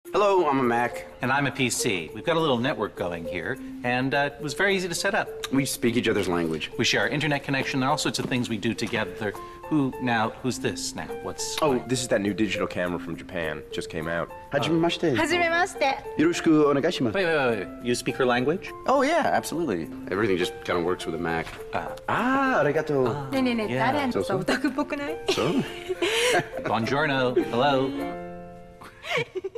Hello, I'm a Mac. And I'm a PC. We've got a little network going here, and it was very easy to set up. We speak each other's language. We share our internet connection. There are all sorts of things we do together. Who's this now? This is that new digital camera from Japan. Just came out. Hajimemashite. はじめまして。 Yoroshiku onegaishimasu. Wait. You speak her language? Oh, yeah, absolutely. Everything just kind of works with a Mac. Arigato. ねえねえねえ、 Yeah. 誰のさオタクっぽくない？ So? Buongiorno. Hello.